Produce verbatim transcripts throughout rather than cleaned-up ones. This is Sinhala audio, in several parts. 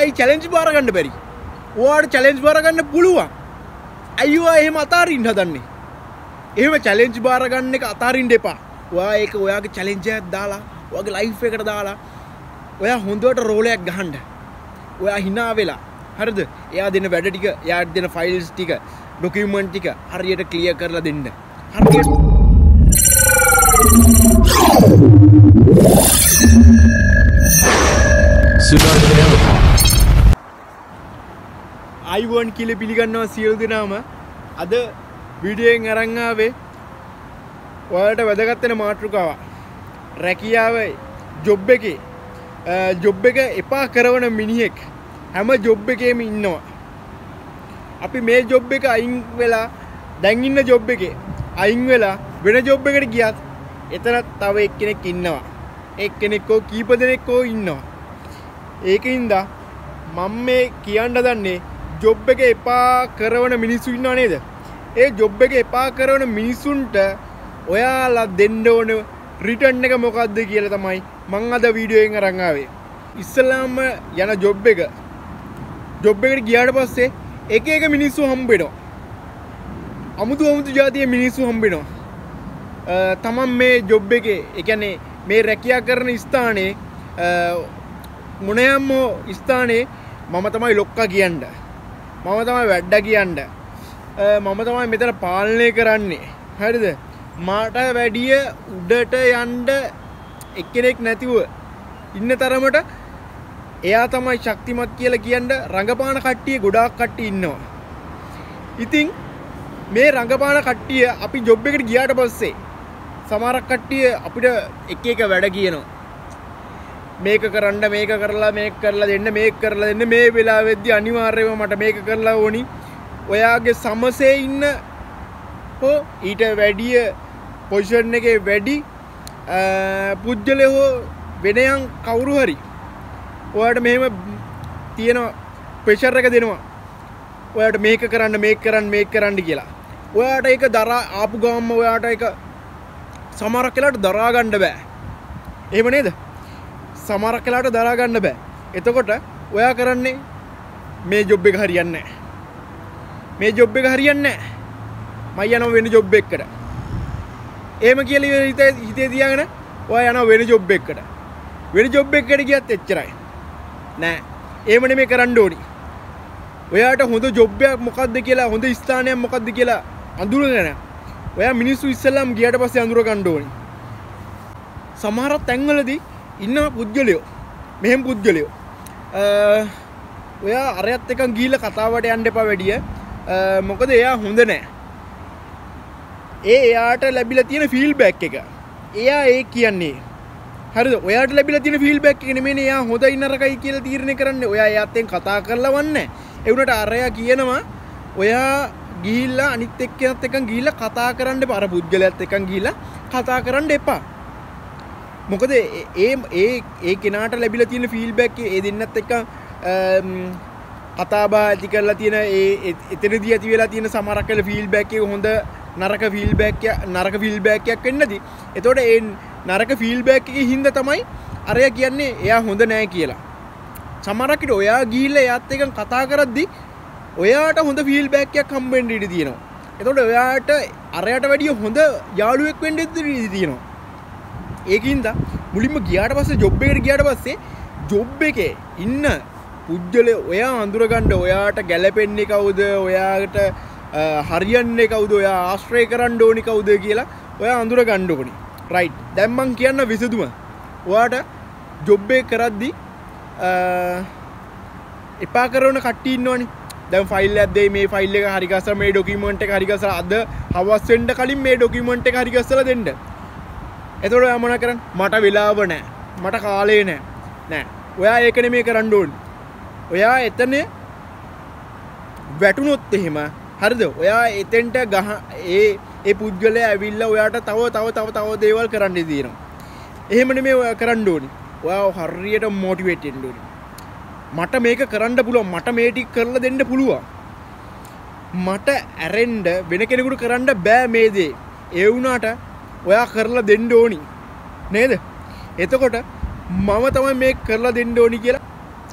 ඔයායි චැලෙන්ජ් බාර ගන්න බැරි. ඔයාට චැලෙන්ජ් බාර ගන්න පුළුවන්. ඇයි ඔයා එහෙම අතාරින්න හදන්නේ? එහෙම චැලෙන්ජ් බාර ගන්න එක අතාරින්න එපා. ඔයා ඒක ඔයාගේ චැලෙන්ජ් එකක් දාලා, ඔයාගේ ලයිෆ් එකට දාලා ඔයා හොඳට රෝල් එකක් ගහන්න. ඔයා hina වෙලා. හරිද? එයා දෙන වැඩ ටික, එයා දෙන ෆයිල්ස් ටික, ડોකියුමන්ට් ටික හරියට ක්ලියර් කරලා දෙන්න. හරියට Sudarshana අයිවන් කියලා පිළිගන්නවා සියලු දෙනාම. අද වීඩියෝ එකෙන් අරන් ආවේ ඔයාලට වැදගත් වෙන මාතෘකාවක්. රැකියාවේ ජොබ් එකේ ජොබ් එක එපා කරන මිනිහෙක් හැම ජොබ් එකේම ඉන්නවා. අපි මේ ජොබ් එක අයින් වෙලා දැන් ඉන්න ජොබ් එකේ අයින් වෙලා වෙන ජොබ් එකකට ගියත් එතන තව එක්කෙනෙක් ඉන්නවා. එක්කෙනෙක් හෝ කීප දෙනෙක් හෝ ඉන්නවා. ඒකින්ද මම මේ කියන්න දන්නේ ජොබ් එක එපා කරන මිනිස්සු ඉන්නව නේද? ඒ ජොබ් එක එපා කරන මිනිසුන්ට ඔයාලා දෙන්න ඕන රිටර්න් එක මොකක්ද කියලා තමයි මම අද වීඩියෝ එකෙන් අරන් ආවේ. ඉස්සලාම යන ජොබ් එක ජොබ් එකට ගියාට පස්සේ එක එක මිනිස්සු හම්බ වෙනවා. අමුතු අමුතු જાතියේ මිනිස්සු හම්බ වෙනවා. තමන් මේ ජොබ් එකේ ඒ කියන්නේ මේ රැකියා කරන ස්ථානයේ මොනෑම ස්ථානයේ මම තමයි ලොක්කා කියන්නේ. මම තමයි වැඩ කියන්නේ. මම තමයි මෙතන පාලනය කරන්නේ. හරිද? මාට වැඩිය උඩට යන්න එක්කෙනෙක් නැතිව ඉන්න තරමට එයා තමයි ශක්තිමත් කියලා කියන්න රංගපාන කට්ටිය ගොඩාක් කට්ටිය ඉන්නවා. ඉතින් මේ රංගපාන කට්ටිය අපි ජොබ් එකට ගියාට පස්සේ සමහරක් කට්ටිය අපිට එක එක වැඩ කියනවා. මේක කරන්න මේක කරලා මේක කරලා දෙන්න මේක කරලා දෙන්න මේ වෙලාවෙද්දි අනිවාර්යයෙන්ම මට මේක කරලා ඕනි. ඔයාගේ සමසේ ඉන්න හෝ ඊට වැඩිය පොසිෂන් එකේ වැඩි පුජ්‍යලේ හෝ වෙනයන් කවුරු හරි ඔයාට මෙහෙම තියෙන ප්‍රෙෂර් එක දෙනවා. ඔයාට මේක කරන්න මේක කරන්න මේක කරන්න කියලා. ඔයාට ඒක දරා ආපු ගාමම ඔයාට ඒක සමහරක් වෙලාවට දරා ගන්න බෑ. එහෙම නේද? සමහරක් වෙලාවට දරා ගන්න බෑ. එතකොට ඔයා කරන්නේ මේ ජොබ් එක හරියන්නේ නැහැ. මේ ජොබ් එක හරියන්නේ නැහැ. මම යනවා වෙන ජොබ් එකකට. එහෙම කියලා හිතේ හිතේ තියාගෙන ඔයා යනවා වෙන ජොබ් එකකට. වෙන ජොබ් එකකට ගියත් එච්චරයි. නෑ. එහෙම නෙමෙයි කරන්න ඕනි. ඔයාට හොඳ ජොබ් එකක් මොකද්ද කියලා හොඳ ස්ථානයක් මොකද්ද කියලා අඳුරගෙන ඔයා මිනිස්සු ඉස්සෙල්ලාම ගියාට පස්සේ අඳුර ගන්න ඕනි. සමහර තැන්වලදී ඉන්න පුද්ගලයෝ මෙහෙම පුද්ගලයෝ ඔයා අරයත් එක්ක ගිහිල්ලා කතාවට යන්න එපා වැඩිය. මොකද එයා හොඳ නෑ. ඒ එයාට ලැබිලා තියෙන ෆීඩ්බැක් එක. එයා ඒ කියන්නේ. හරිද? ඔයාට ලැබිලා තියෙන ෆීඩ්බැක් එක නෙමෙයි එයා හොඳයි නරකයි කියලා තීරණය කරන්නේ. ඔයා එයාත් එක්ක කතා කරලා වන්නේ. ඒ වුණාට අරයා කියනවා ඔයා ගිහිල්ලා අනිත් එක්කෙනත් එක්ක ගිහිල්ලා කතා කරන්න එපා. අර පුද්ගලයාත් එක්ක ගිහිල්ලා කතා කරන්න එපා. මොකද ඒ ඒ ඒ කෙනාට ලැබිලා තියෙන ෆීඩ්බැක් ඒ දෙන්නත් එක්ක කතා බහ ඇති කරලා තියෙන ඒ එතනදී ඇති වෙලා තියෙන සමහරක් වෙල ෆීඩ්බැක් එක හොඳ නරක ෆීඩ්බැක් එක නරක ෆීඩ්බැක් එකක් වෙන්නේ නැති. එතකොට ඒ නරක ෆීඩ්බැක් එකේ හින්දා තමයි අරයා කියන්නේ එයා හොඳ නෑ කියලා. සමහරක් විට ඔයා ගිහිල්ලා එයාත් එක්ක කතා කරද්දි ඔයාට හොඳ ෆීඩ්බැක් එකක් හම්බ වෙන්න ඉඩ තියෙනවා. එතකොට ඔයාට අරයට වැඩිය හොඳ යාළුවෙක් වෙන්න ඉඩ තියෙනවා. ඒකින්ද මුලින්ම ගියාට පස්සේ ජොබ් එකට ගියාට පස්සේ ජොබ් එකේ ඉන්න පුජ්‍යලේ ඔයා අඳුරගන්න ඔයාට ගැළපෙන්නේ කවුද ඔයාට හරියන්නේ කවුද ඔයා ආශ්‍රය කරන්න ඕනි කවුද කියලා ඔයා අඳුරගන්න ඕනි. රයිට්. දැන් මං කියන්න විසඳුම. ඔයාට ජොබ් එක කරද්දි එපා කරන කට්ටිය ඉන්නවනේ. දැන් ෆයිල් එකක් දෙයි මේ ෆයිල් එක හරි ගස්සලා මේ ડોකියුමන්ට් එක හරි ගස්සලා අද හවස් වෙන්න කලින් මේ ડોකියුමන්ට් එක හරි ගස්සලා දෙන්න. එතකොට ඔයා මොනා කරන්නේ? මට වෙලාව නැහැ. මට කාලේ නැහැ. නෑ. ඔයා ඒක නෙමෙයි කරන්න ඕනේ. ඔයා එතන වැටුනොත් එහෙම හරිද? ඔයා එතෙන්ට ගහ ඒ ඒ පුද්ගලයා ඇවිල්ලා ඔයාට තව තව තව තව දේවල් කරන්න දෙනවා. එහෙම නෙමෙයි ඔයා කරන්න ඕනේ. ඔයා හරියට මොටිවේට් වෙන්න ඕනේ. මට මේක කරන්න පුළුවන්. මට මේ ටික කරලා දෙන්න පුළුවන්. මට ඇරෙන්න වෙන කෙනෙකුට කරන්න බෑ මේ දේ. ඒ වුණාට ඔයා කරලා දෙන්න ඕනි. නේද? එතකොට මම තමයි මේක කරලා දෙන්න ඕනි කියලා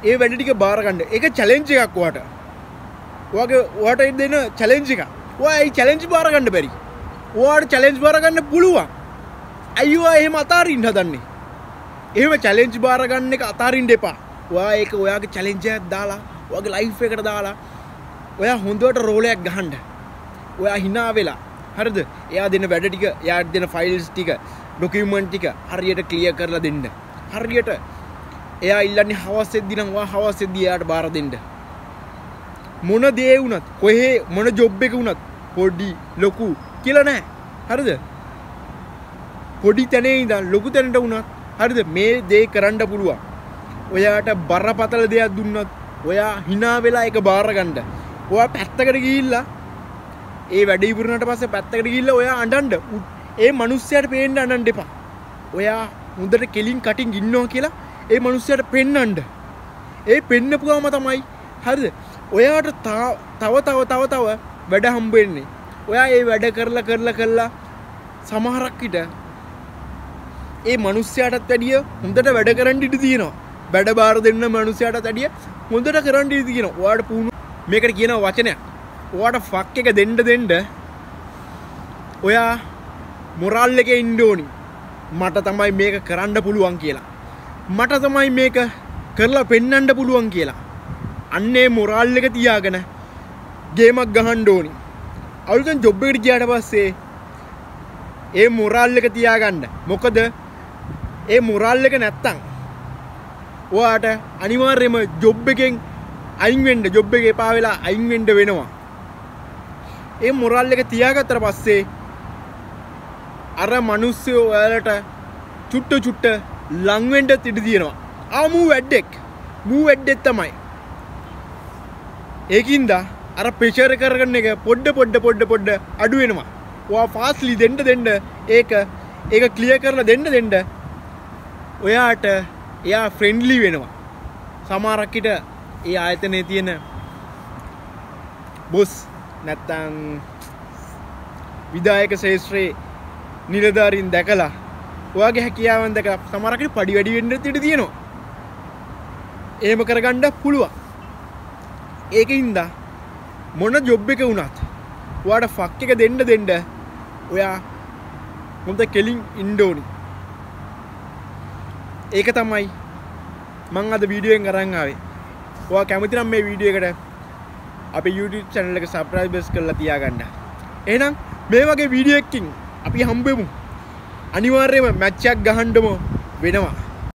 ඒ වැඩ ටික බාර ගන්න. ඒක චැලෙන්ජ් එකක් ඔයාට. ඔයාගේ ඔයාට දෙන චැලෙන්ජ් එකක්. ඔයා ඒ චැලෙන්ජ් බාර ගන්න බැරි. ඔයාට චැලෙන්ජ් බාර ගන්න පුළුවන්. අයියෝ එහෙම අතාරින්න හදන්නේ. එහෙම චැලෙන්ජ් බාර ගන්න එක අතාරින්න එපා. ඔයා ඒක ඔයාගේ චැලෙන්ජ් එකක් දාලා, ඔයාගේ ලයිෆ් එකට දාලා ඔයා හොඳට රෝල් එකක් ගහන්න. ඔයා hina වෙලා. හරිද? එයා දෙන වැඩ ටික, එයා දෙන ෆයිල්ස් ටික, ડોකියුමන්ට් ටික හරියට ක්ලියර් කරලා දෙන්න. හරියට එයා ඉල්ලන්නේ හවසෙද්දි නම් ඔයා හවසෙද්දි එයාට බාර දෙන්න. මොන දේ වුණත්, කොහේ මොන ජොබ් එක වුණත් පොඩි ලොකු කියලා නැහැ. හරිද? පොඩි තැනේ ඉඳන් ලොකු තැනට වුණත් හරිද? මේ දේ කරන්න පුළුවන්. ඔයාට බරපතල දෙයක් දුන්නත් ඔයා hina වෙලා ඒක බාර ගන්න. ඔයා පැත්තකට ගිහිල්ලා ඒ වැඩ ඉවරනට පස්සේ පැත්තකට ගිහිල්ලා ඔයා අඬන්න. ඒ මිනිස්සයාට පේන්න අඬන්න එපා. ඔයා හොඳට කෙලින් කටින් ඉන්නවා කියලා ඒ මිනිස්සයාට පෙන්නන්න. ඒ පෙන්නපුවාම තමයි හරිද? ඔයාට තව තව තව තව වැඩ හම්බ වෙන්නේ. ඔයා ඒ වැඩ කරලා කරලා කරලා සමහරක් විට ඒ මිනිස්සයාටත් වැඩිය හොඳට වැඩ කරන්න ඉඩ තියෙනවා. වැඩ බාර දෙන්න මිනිස්සයාටත් වැඩිය හොඳට කරන්න ඉඩ තියෙනවා. ඔයාට පුහුණු මේකට කියන වචනයක්. ඔයාට ෆක් එක දෙන්න දෙන්න ඔයා මොරල් එකේ ඉන්න ඕනි. මට තමයි මේක කරන්න පුළුවන් කියලා. මට තමයි මේක කරලා පෙන්වන්න පුළුවන් කියලා. අන්නේ මොරල් එක තියාගෙන ගේමක් ගහන්න ඕනි. අලුතෙන් ජොබ් එකට ගියාට පස්සේ ඒ මොරල් එක තියාගන්න. මොකද ඒ මොරල් එක නැත්තම් ඔයාට අනිවාර්යයෙන්ම ජොබ් එකෙන් අයින් වෙන්න, ජොබ් එක එපා වෙලා අයින් වෙන්න වෙනවා. ඒ මොරල් එක තියාගත්තට පස්සේ අර මිනිස්සු ඔයාලට චුට්ට චුට්ට ලං වෙන්න ඉඩ තියෙනවා. ආ මූ වැඩෙක්. මූ වැඩෙක් තමයි. ඒකින්ද අර ප්‍රෙෂර් කරගන්න එක පොඩ පොඩ පොඩ පොඩ අඩු වෙනවා. ඔයා ෆාස්ට්ලි දෙන්න දෙන්න ඒක ඒක ක්ලියර් කරලා දෙන්න දෙන්න ඔයාට එයා ෆ්‍රෙන්ඩ්ලි වෙනවා. සමහරක් විට ඒ ආයතනයේ තියෙන බොස් නැත්තම් විදායක ශේෂ්ත්‍රයේ නිලධාරීන් දැකලා ඔයාගේ හැකියාවන් දැකලා සමහරක් විට පඩි වැඩි වෙන්න ඉඩ තියෙනවා. එහෙම කරගන්න පුළුවන්. ඒකින්ද මොන ජොබ් එක වුණත් ඔයාට ෆක් එක දෙන්න දෙන්න ඔයා මොකද කෙලින් ඉන්න ඕනි. ඒක තමයි මම අද වීඩියෝ එකෙන් අරන් ආවේ. ඔයා කැමති නම් මේ වීඩියෝ එකට අපේ YouTube channel එක subscribe කරලා තියාගන්න. එහෙනම් මේ වගේ වීඩියෝ එකකින් අපි හම්බෙමු. අනිවාර්යයෙන්ම මැච් එකක් ගහන්නම වෙනවා.